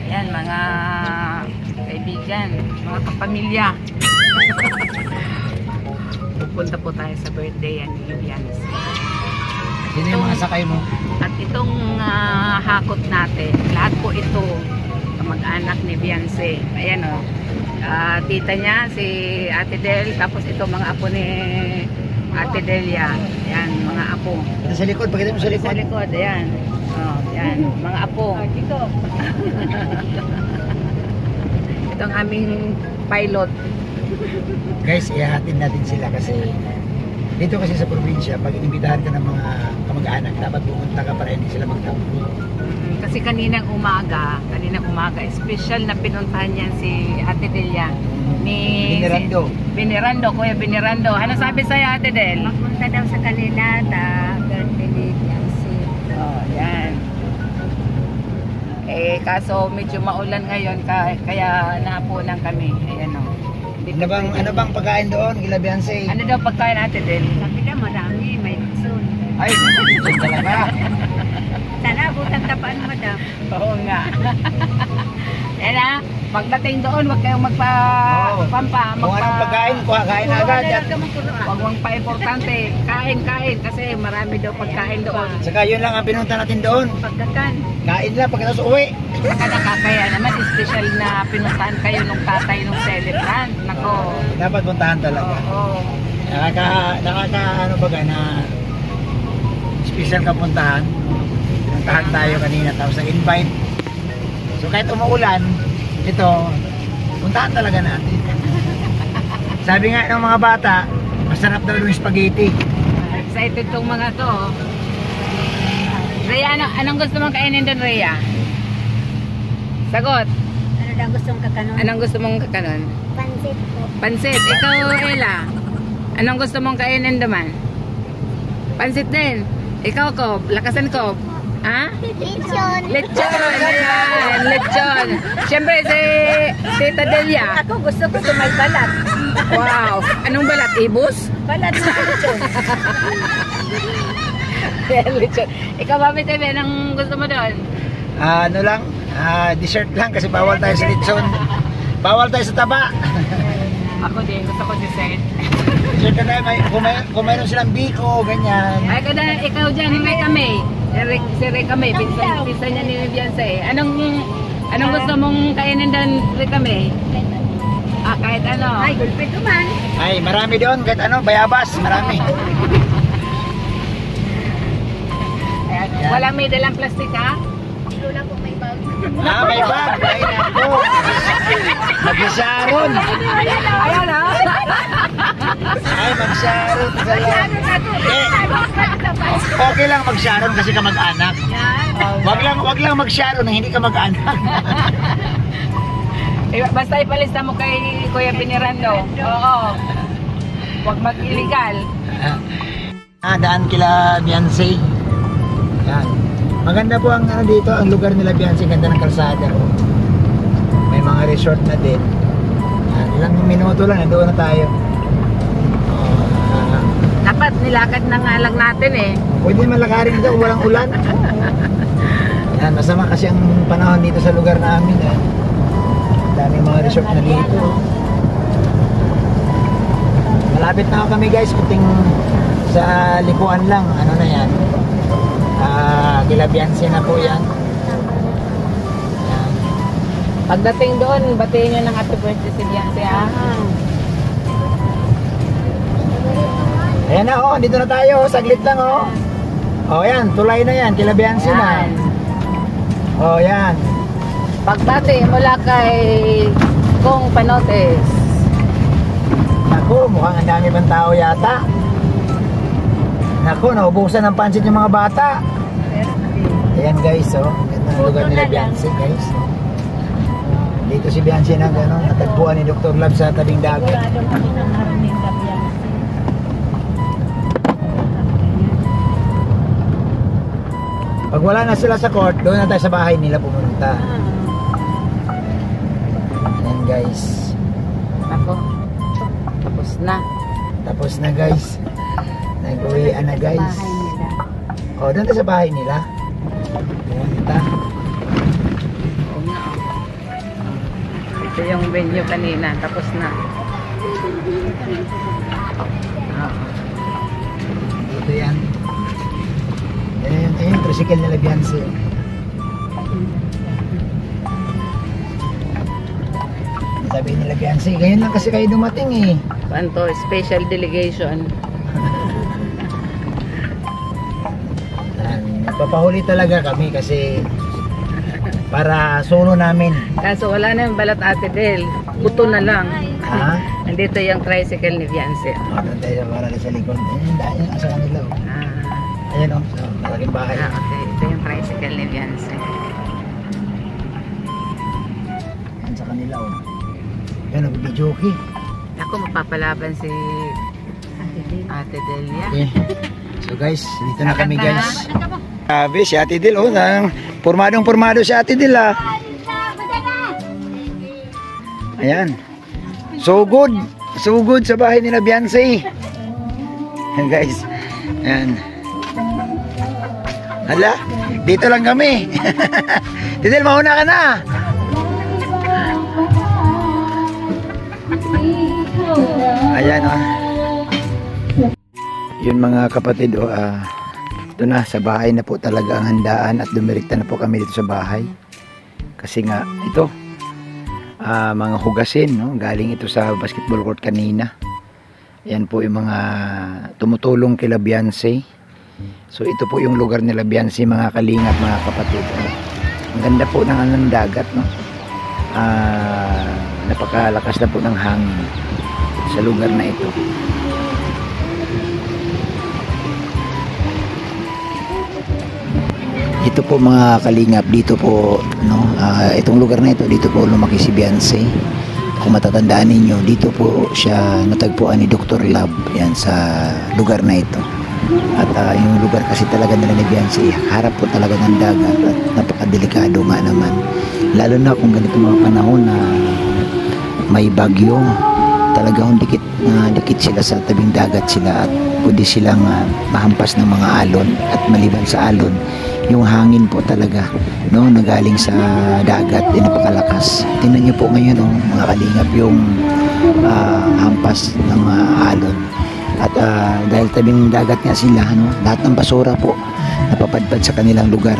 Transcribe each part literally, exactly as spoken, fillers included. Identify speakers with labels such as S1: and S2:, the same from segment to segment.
S1: Ayan, mga kaibigan, mga kapamilya. Pupunta po tayo sa birthday yan ni Beyonce.
S2: Sino yung mga sakay mo?
S1: At itong uh, hakot natin, lahat po ito mag-anak ni Beyonce. Ayan o, uh, tita niya, si Ate Del, tapos ito mga apo ni Ate Delia. Ayan, mga apo.
S2: Ito sa likod, pakita mo sa likod.
S1: Sa likod, ayan. Oh, ayan, mga apo. Ito. Ito ang aming pilot.
S2: Guys, ihahatid natin sila kasi dito kasi sa probinsya, pag inimbitahan ka ng mga kamag-anak, dapat pumunta ka para hindi sila magtampo.
S1: Mm, kasi kaninang umaga, kaninang umaga, special na pinuntahan niyan si Ate Delia. Ni
S2: Binirando.
S1: Si, Binirando, Kuya Binirando. Ano sabi sa'yo, Ate Del?
S3: Mapunta daw sa kanila, ta, birthday ni Beyonce.
S1: Oh, yan. Eh, kaso medyo maulan ngayon, kaya napunan kami. Ayan o.
S2: Ano bang, ano bang pagkain doon, kila Beyonce?
S1: Ano daw pagkain natin din?
S3: Sabi na marami, may soon.
S2: Ay, yun talaga.
S3: Sana abutan tapaan, madam.
S1: Oo nga. Yan na, pagdating doon, huwag kayong magpa...
S2: Oo.
S1: Pampa,
S2: Kung anong pagkain, kuha kain agad.
S1: Huwag mong pa-importante. Kain, kain. Kasi marami daw pagkain doon.
S2: Saka yun lang ang pinunta natin doon.
S1: Pagdakan.
S2: Kain lang pagkatapos uwi.
S1: Saka nakakaya naman, special na pinuntahan kayo nung tatay nung celebrant. Nako.
S2: Dapat puntahan talaga.
S1: Oo.
S2: Nakaka, nakaka ano baga na special ka puntahan. Puntahan tayo kanina tapos nag-invite. So kahit umuulan, ito, puntahan talaga natin. Sabi nga ng mga bata, masarap daw yung spaghetti.
S1: Excited tong mga to. Rhea, ano, anong gusto mong kainin doon, Rhea? Sagot.
S3: Ano daw gustong kakanon?
S1: Anong gusto mong kakanon?
S3: Pansit po.
S1: Pansit. Ikaw, Ella. Anong gusto mong kainin naman? Pansit din. Ikaw, Kob. Lakasan, Kob. Ha?
S3: Lechon.
S1: Lechon. Ayan. Lechon. Siyempre, si Tita Delia.
S3: Ako gusto ko may balat.
S1: Wow. Anong balat? Ibus?
S3: Balat na lechon.
S1: Ayan, lechon. Ikaw, Mami Tebe, anong gusto mo doon?
S2: Ah, ano lang, ah, dessert lang kasi bawal tayo sa lechon. Bawal tayo sa taba.
S1: Ako din. Gusto ko dessert.
S2: Dessert na tayo, may, kung, may, kung mayroon silang biko, ganyan.
S1: Ay, kada, ikaw dyan, si Reka May. Si Re- Si Reka May, pinsan, pinsan niya ni Beyonce. Anong, anong gusto mong kainin doon, Reka May? Ah, kahit ano.
S3: Ay, gulpit ko man.
S2: Ay, marami doon, kahit ano, bayabas, marami.
S1: Ayan. Walang may dalang plastic, ha?
S3: Lula ko may bag.
S2: Ah, may bag, ay nako. Mag-Sharon.
S1: Ayan, ha?
S2: Ay, mag-Sharon.
S3: Ano na to?
S2: Eh, okay lang mag-Sharon kasi ka mag-anak. Wag lang, wag lang mag-Sharon nang hindi ka mag-anak.
S1: Eh, basta ipalista mo kay Kuya Binirando. Oo. Huwag mag-illegal.
S2: Ah, daan kila Beyonce. Yan. Maganda po ang ano dito, ang lugar nila Beyonce, ganda ng kalsada. Oh. May mga resort na din. Yan, ilang minuto lang, nandoon na tayo. Oh, ah,
S1: Dapat nilakad na nga lang natin eh.
S2: pwede malakarin dito kung walang ulan. Yan, masama kasi ang panahon dito sa lugar namin. Eh. Daming mga resort na dito. Malapit na kami guys, kuting sa likuan lang. Ano na yan? Ah, kila Beyonce na po yan. Yan.
S1: Pagdating doon, batiin nyo ng happy birthday si Beyonce, ha?
S2: Ayan na, oh, dito na tayo. Saglit lang, oh. Oh, yan, tulay na yan. Kila Beyonce na.
S1: Yan.
S2: Oh, yan.
S1: Pagbati mula kay Kong Panotes.
S2: Naku, mukhang ang dami pang tao yata. Naku, naubusan ng pansit yung mga bata. Ayan guys, oh. Ganda ang lugar nila Beyonce, guys. Dito si Beyonce na gano'n, natagpuan ni Doctor Love sa tabing dagat.
S3: Sigurado kami ng narinig ka Beyonce.
S2: Pag wala na sila sa court, doon na tayo sa bahay nila pumunta. Ayan guys.
S1: Ako, tapos na.
S2: Tapos na guys. Nag-uwian na guys.
S3: Bahay nila.
S2: O, doon tayo sa bahay nila. Pumunta.
S1: Oo nga, oh. Ito yung venue kanina, tapos na. Ah.
S2: Ito yan. Ayan, ayan, tricycle nila Beyonce. Sabi nila Beyonce, ganyan lang kasi kayo dumating eh.
S1: Ano to? Special delegation.
S2: Papahuli talaga kami kasi para solo namin.
S1: Kaso wala na yung balat Ate Del. Buto na lang.
S2: Ha?
S1: Nandito yung tricycle ni Beyonce.
S2: Oh, doon tayo para sa likod. Ayan, dahil yung asa kanila. Oh.
S1: Ah,
S2: Ayan o, sa malaking bahay.
S1: ah, okay. Ito yung tricycle ni Beyonce.
S2: Ayan sa kanila o. Oh. Ayan, nag-videoke.
S1: Ako mapapalaban si Ate Delia.
S2: Okay. So guys, dito na kami guys. Grabe, si Ate Del, oh, nang pormadong pormado si Ate Del, ah. Ayan. So good. So good sa bahay nila Beyonce. Ayan guys. Ayan. Hala, dito lang kami. Ate Del, mauna ka na. Ayan, oh. Yun mga kapatid, oh, ah. Ito na, sa bahay na po talaga ang handaan at dumirekta na po kami dito sa bahay. Kasi nga, ito, uh, mga hugasin, no? Galing ito sa basketball court kanina. Yan po yung mga tumutulong kila Beyonce. So ito po yung lugar nila Beyonce, mga kalingap, mga kapatid. Ang ganda po ng anong dagat, no? Uh, napakalakas na po ng hangin sa lugar na ito. Ito po mga kalingap, dito po, no, uh, itong lugar na ito, dito po lumaki si Beyonce. Kung matatandaan ninyo, dito po siya natagpuan ni Doctor Love, yan sa lugar na ito. At uh, yung lugar kasi talaga nila ni Beyonce, harap po talaga ng dagat at napakadelikado nga naman. Lalo na kung ganito mga panahon na may bagyo, talagang dikit na uh, dikit sila sa tabing dagat sila at pwede silang uh, mahampas ng mga alon. At maliban sa alon, yung hangin po talaga, no, nagaling sa dagat, eh, napakalakas. Tingnan niyo po ngayon, oh, mga kalingap, yung uh, hampas ng uh, alon. At uh, dahil tabing dagat nga sila, no, lahat ng basura po napapadpad sa kanilang lugar.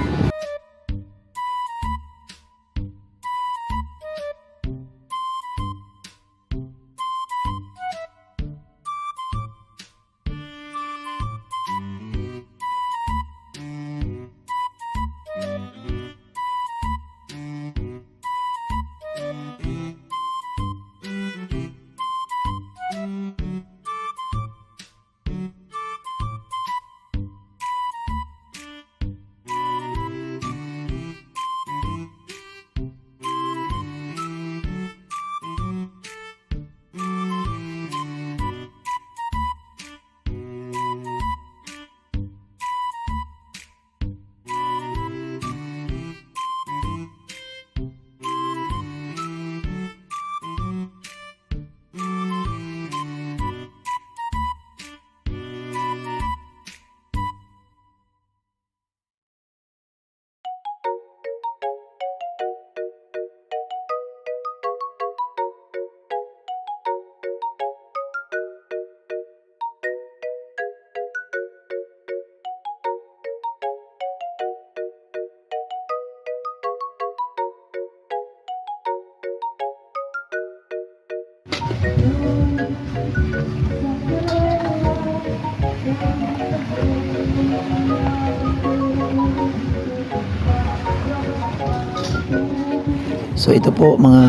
S2: So ito po mga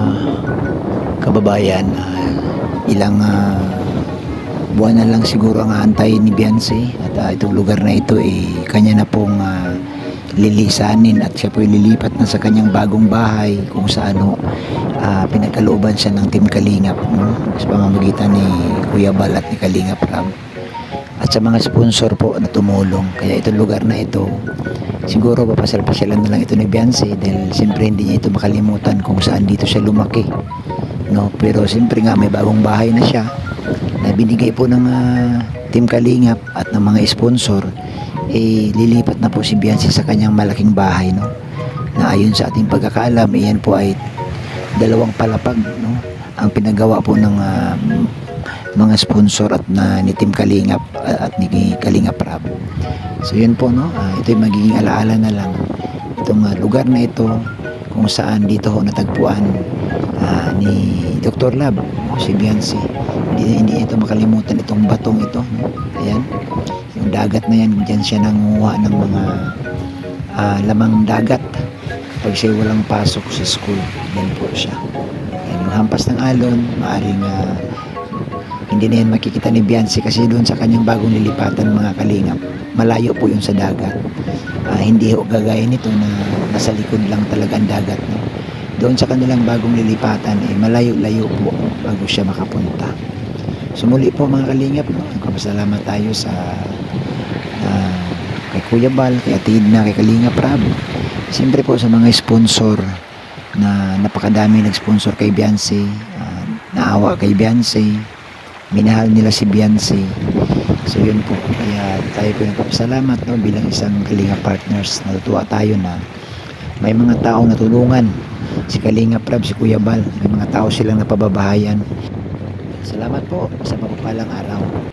S2: kababayan, uh, ilang uh, buwan na lang siguro ang aantayin ni Beyonce at uh, itong lugar na ito eh kanya na pong uh, lilisanin at siya po lilipat na sa kanyang bagong bahay kung saan no, uh, pinagkalooban siya ng Team Kalingap, no? Sa pamamagitan ni Kuya Bal at ni Kalingap Ram at sa mga sponsor po na tumulong. Kaya itong lugar na ito siguro papasal-pasyalan na lang ito ni Beyonce dahil siyempre hindi niya ito makalimutan kung saan dito siya lumaki, no? Pero siyempre nga may bagong bahay na siya na binigay po ng uh, Team Kalingap at ng mga sponsor. Eh lilipat na po si Beyonce sa kanyang malaking bahay, no? Na ayon sa ating pagkakaalam, iyan po ay dalawang palapag, no? Ang pinagawa po ng ah, mga sponsor at na ni Team Kalingap ah, at ni Kalingap Rab. So yun po, no? Ah, ito yung magiging alaala na lang. Itong ah, lugar na ito kung saan dito ho natagpuan ah, ni Doctor Lab, no? Si Beyonce. Hindi, hindi ito makalimutan itong batong ito, no? Ayan. Yung dagat na yan, dyan siya nanguha ng mga ah, lamang dagat pag siya walang pasok sa school. Yan po siya. Yan, yung hampas ng alon, maaring ah, hindi na yan makikita ni Beyonce kasi doon sa kanyang bagong lilipatan, mga kalingap, malayo po yung sa dagat. Ah, hindi ho gagaya nito na nasa likod lang talaga ang dagat, no? Doon sa kanilang bagong lilipatan, eh, malayo-layo po bago siya makapunta. So muli po mga kalingap, no? Nagpapasalamat tayo sa ah, kay Kuya Bal, kay Ate Edna, kay Kalingap Rab. Siyempre po sa mga sponsor na napakadami nag-sponsor kay Beyonce, ah, naawa kay Beyonce, minahal nila si Beyonce. So yun po, kaya tayo po nagpapasalamat, no, bilang isang Kalingap partners. Natutuwa tayo na may mga taong natulungan si Kalingap Rab, si Kuya Bal, may mga tao silang napababahayan. Salamat po sa mapapalang araw.